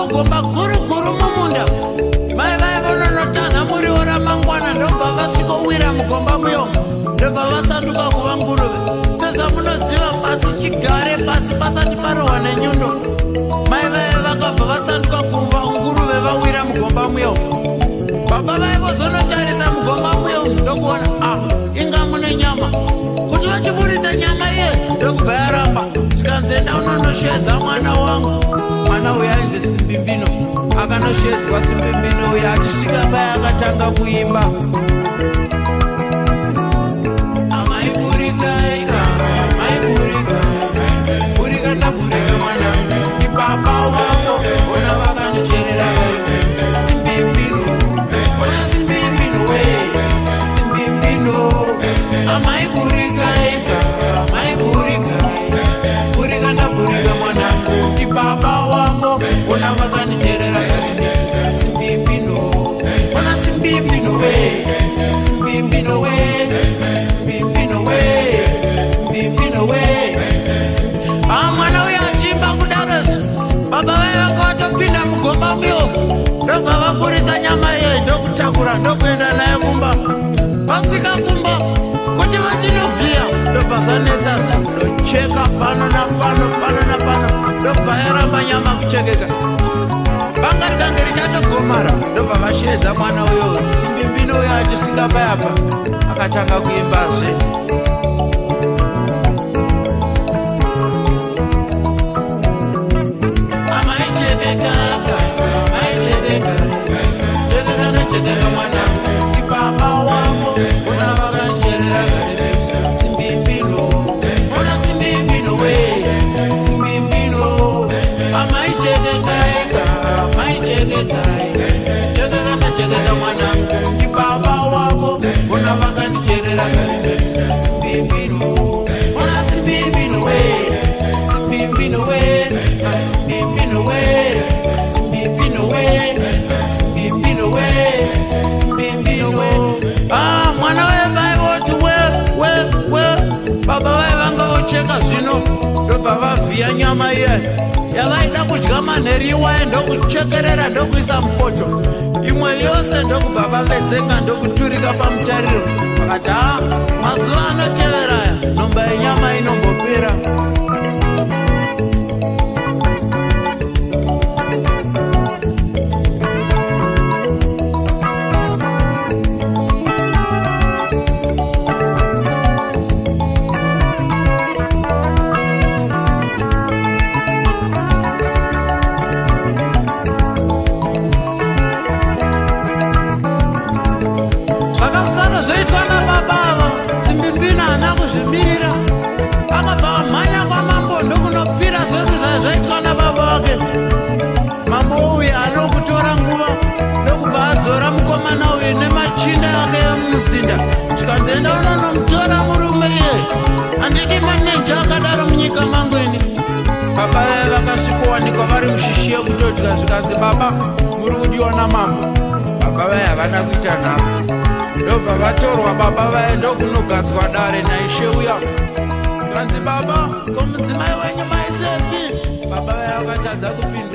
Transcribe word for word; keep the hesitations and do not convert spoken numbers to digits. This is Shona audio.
gomba guru guru mumunda mai vai vononotana muriwo ramangwana ndobva vasvikowira mugomba muyo ndobva vasanduka kuva nguruve sezvamunoziva pasi chigare pasi pasati parohwa nenyundo mai vai vakabva vasanduka kuva nguruve vawira mugomba muyo baba vai vozonotarisa mugomba muyo ndokuona ah inga mune nyama kuti vachiburitsa nyama iye ndokubva yaramba chikanzenda unonoshedza mwana wangu mwana uyo ainzi Simbimbino akanoshedzwa Simbimbino uyo achisvika paya akatanga kuimba amaiburikaika maiburika burika ndaburika mwana ni baba wako ona vakandicherera Simbimbino ona Simbimbino we Simbimbino amaiburikaika maiburika burika ndaburika mwana ni baba wako ona vakandicherera Simbimbino ona Simbimbino we Simbimbino we Simbimbino we Simbimbino we ah mwana uya achimba kudarasi baba vai vanga vatopinda mugomba muyo ndobva vaburitsa nyama iye ndokutakura ndokuenda naye kumba vasvika kumba kuti vachinovhiya ndobva zvanetsa zvindocheka pano napano pano napano ndobva yaramba nyama kuchekeka banga rikange richatogomara ndobva vashedza mwana uyo Simbimbino uyo achisvika payapa akatanga kuimbazve amaichekekaka amaichekeka chekeka nechekeka mwana ibaba wako ona vakandicherera Simbimbino ona Simbimbino we Simbimbino amaichekekaika amaichekekaika chekeka nechekeka mwana ibaba wako ona vakandicherera Simbimbino ona Simbimbino we Simbimbino we Simbimbino we Simbimbino we Simbimbino we Simbimbino ah mwana wevai voti we we we baba vai vanga vocheka zvino ndobva vavhiya nyama iye yavaida kudya manheri iwaye ndokuchekerera ndokuisa mupoto imwe yose ndokubva vavedzenga ndokuturika pamutariro vakati ha mazuva anoteveraya nhomba yenyama inombopera zvaitwa nababa Simbimbino haana kuzvimirira akabva amhanya kwamambo ndokunopira zvose zvaitwa nababa wake mambo uyu anokutora nguva ndokubva adzora mukomana uyu nemachinda ake emuzinda chikanzenda unonomutora murume iye handidi maneja akadaro munyika mangweni baba vaye vakasvikowanikwa vari mushishi yekutodya zvikanzi baba muri kudiwa namambo baba vaye havana kuita nharo ndobva vatorwa baba vaye ndokunogadzwa dare naishe uya kanzi baba komudzimai wenyu maisepi baba vaye vakatadza kupinda